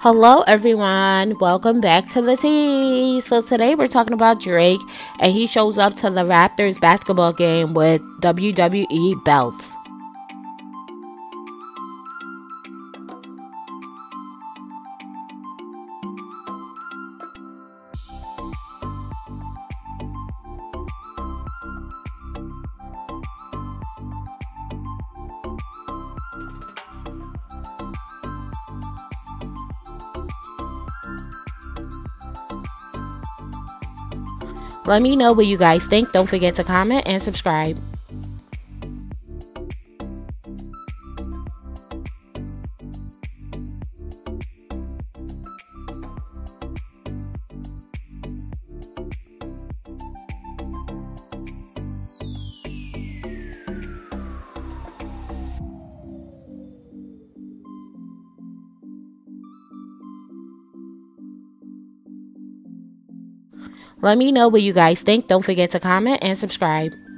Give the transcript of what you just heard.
Hello everyone, welcome back to the tea. So today we're talking about Drake, and he shows up to the Raptors basketball game with WWE belts. Let me know what you guys think. Don't forget to comment and subscribe. Let me know what you guys think. Don't forget to comment and subscribe.